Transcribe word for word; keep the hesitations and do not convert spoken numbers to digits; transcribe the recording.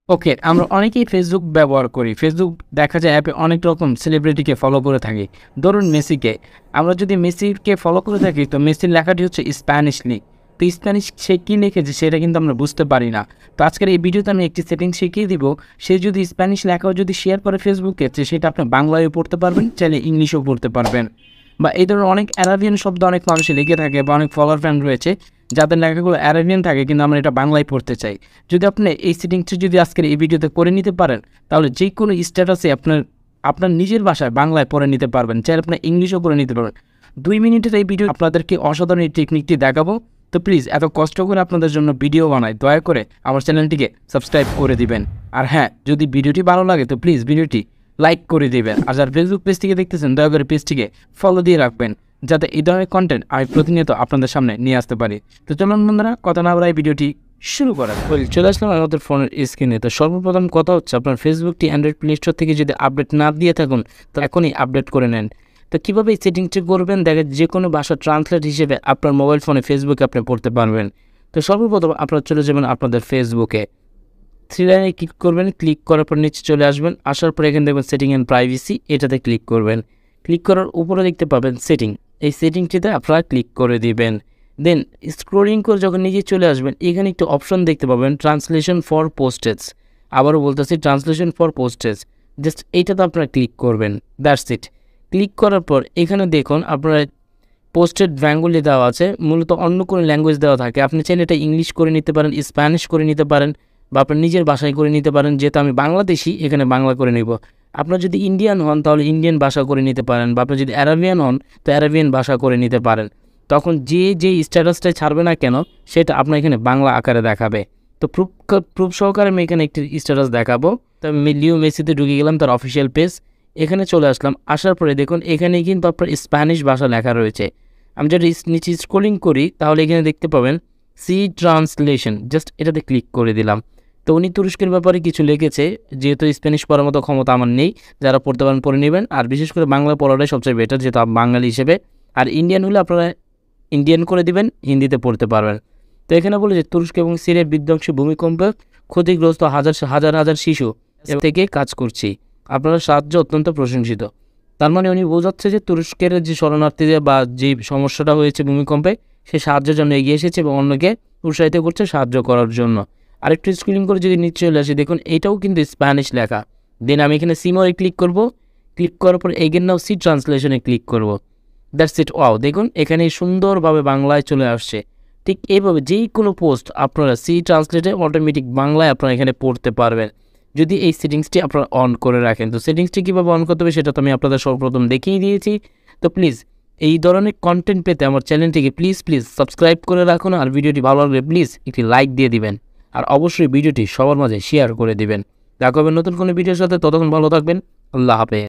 ওকে, আমরা অনেকেই ফেসবুক ব্যবহার করি। ফেসবুক দেখা যায় অ্যাপে অনেক রকম সেলিব্রিটিকে ফলো করে থাকি। ধরুন মেসিকে। আমরা যদি মেসিকে ফলো করে থাকি তো মেসির লেখাটি হচ্ছে স্প্যানিশলি। তো স্প্যানিশ সে কী লিখেছে সেটা কিন্তু আমরা বুঝতে পারি না। তো আজকের এই ভিডিওতে আমি একটি সেটিংস শিখিয়ে দিব। সে যদি স্প্যানিশ লেখাও যদি শেয়ার করে ফেসবুকে তো সেটা আপনি বাংলায়ও পড়তে পারবেন, চাইলে ইংলিশেও পড়তে পারবেন। বা এই ধরনের অনেক অ্যারাবিয়ান শব্দ অনেক মানুষই লিখে থাকে বা অনেক ফলোয়ার ফ্যান রয়েছে যাদের লেখাগুলো অ্যারাবিয়ান থাকে কিন্তু আমরা এটা বাংলায় পড়তে চাই। যদি আপনি এই সেটিংসটি যদি আজকের এই ভিডিওতে করে নিতে পারেন তাহলে যে কোনো স্ট্যাটাসে আপনার আপনার নিজের ভাষায় বাংলায় পড়ে নিতে পারবেন, চাইলে আপনার ইংলিশও করে নিতে পারবেন। দুই মিনিটের এই ভিডিও আপনাদেরকে অসাধারণ এই টেকনিকটি দেখাবো। তো প্লিজ এত কষ্ট করে আপনাদের জন্য ভিডিও বানাই, দয়া করে আমার চ্যানেলটিকে সাবস্ক্রাইব করে দিবেন। আর হ্যাঁ, যদি ভিডিওটি ভালো লাগে তো প্লিজ ভিডিওটি লাইক করে দিবেন। আর যারা ফেসবুক পেজ থেকে দেখতেছেন দয়া করে পেজটিকে ফলো দিয়ে রাখবেন, যাতে এই ধরনের কন্টেন্ট আমি প্রতিনিয়ত আপনাদের সামনে নিয়ে আসতে পারি। তো চলুন বন্ধুরা, কথা না বলায় ভিডিওটি শুরু করা যাক। চলে আসলাম আমাদের ফোনের স্ক্রিনে। তো সর্বপ্রথম কথা হচ্ছে, আপনার ফেসবুকটি অ্যান্ড্রয়েড প্লে স্টোর থেকে যদি আপডেট না দিয়ে থাকুন তো এখনই আপডেট করে নেন। তো কীভাবে এই সেটিংসটি করবেন, দেখেন যে কোনো ভাষা ট্রান্সলেট হিসেবে আপনার মোবাইল ফোনে ফেসবুকে আপনি পড়তে পারবেন। তো সর্বপ্রথম আপনারা চলে যাবেন আপনাদের ফেসবুকে, থ্রি লাইনে ক্লিক করবেন। ক্লিক করার পর নিচে চলে আসবেন, আসার পর এখানে দেখবেন সেটিং অ্যান্ড প্রাইভেসি, এটাতে ক্লিক করবেন। ক্লিক করার উপরে দেখতে পাবেন সেটিং, এই সেটিংটিতে আপনারা ক্লিক করে দিবেন। দেন স্ক্রলিং করে যখন নিচে চলে আসবেন এখানে একটু অপশন দেখতে পাবেন ট্রান্সলেশন ফর পোস্টেজ। আবারও বলতেছি ট্রান্সলেশন ফর পোস্টেজ, জাস্ট এইটাতে আপনারা ক্লিক করবেন। That's it. ক্লিক করার পর এখানে দেখুন আপনারা পোস্টেড বেঙ্গলি দেওয়া আছে, মূলত অন্য কোনো ল্যাঙ্গুয়েজ দেওয়া থাকে। আপনি চাইলে এটা ইংলিশ করে নিতে পারেন, স্প্যানিশ করে নিতে পারেন, বা আপনার নিজের ভাষায় করে নিতে পারেন। যেহেতু আমি বাংলাদেশি এখানে বাংলা করে নেব। আপনার যদি ইন্ডিয়ান হন তাহলে ইন্ডিয়ান ভাষা করে নিতে পারেন, বা আপনার যদি অ্যারাবিয়ান হন তো অ্যারাবিয়ান ভাষা করে নিতে পারেন। তখন যে যে স্ট্যাটাসটাই ছাড়বে না কেন সেটা আপনার এখানে বাংলা আকারে দেখাবে। তো প্রুফ প্রুফ সহকারে আমি এখানে একটি স্ট্যাটাস দেখাবো। তো আমি লিও মেসিতে ঢুকে গেলাম, তার অফিসিয়াল পেজ, এখানে চলে আসলাম। আসার পরে দেখুন এখানে কিন্তু আপনার স্প্যানিশ ভাষা লেখা রয়েছে। আমি যদি নিচে স্ক্রলিং করি তাহলে এখানে দেখতে পাবেন সি ট্রান্সলেশন, জাস্ট এটাতে ক্লিক করে দিলাম। তো উনি তুরস্কের ব্যাপারে কিছু লিখেছে, যেহেতু স্প্যানিশ পড়ার মতো ক্ষমতা আমার নেই, যারা পড়তে পারেন পড়ে নেবেন। আর বিশেষ করে বাংলা পড়াটাই সবচেয়ে বেটার, যেহেতু বাঙালি হিসেবে। আর ইন্ডিয়ান হলে আপনারা ইন্ডিয়ান করে দিবেন, হিন্দিতে পড়তে পারবেন। তো এখানে বলে যে তুরস্ক এবং সিরিয়ার বিধ্বংসী ভূমিকম্পে ক্ষতিগ্রস্ত হাজার হাজার হাজার শিশু থেকে কাজ করছি, আপনারা সাহায্য অত্যন্ত প্রশংসিত। তার মানে উনি বোঝাচ্ছে যে তুরস্কের যে শরণার্থীদের বা যে সমস্যাটা হয়েছে ভূমিকম্পে, সে সাহায্যের জন্য এগিয়ে এসেছে এবং অন্যকে উৎসাহিত করছে সাহায্য করার জন্য। আরেকটু স্ক্রিলিং করে যদি নিচে চলে আসি দেখুন এইটাও কিন্তু স্প্যানিশ লেখা। দেন আমি এখানে সিমোরে ক্লিক করব। ক্লিক করার পর এগেন নাও সি ট্রান্সলেশনে ক্লিক করব। That's it. ওয়াও, দেখুন এখানে সুন্দরভাবে বাংলায় চলে আসছে। ঠিক এইভাবে যেই কোনো পোস্ট আপনারা সি ট্রান্সলেটে অটোমেটিক বাংলায় আপনারা এখানে পড়তে পারবেন, যদি এই সেটিংসটি আপনারা অন করে রাখেন। তো সেটিংসটি কীভাবে অন করতে হবে সেটা তো আমি আপনাদের সর্বপ্রথম দেখিয়ে দিয়েছি। তো প্লিজ এই ধরনের কন্টেন্ট পেতে আমার চ্যানেলটিকে প্লিজ প্লিজ সাবস্ক্রাইব করে রাখুন। আর ভিডিওটি ভালো লাগলে প্লিজ একটি লাইক দিয়ে দিবেন, আর অবশ্যই ভিডিওটি সবার মাঝে শেয়ার করে দিবেন। দেখা হবে নতুন কোনো ভিডিওর সাথে, ততক্ষণ ভালো থাকবেন। আল্লাহ হাফেজ।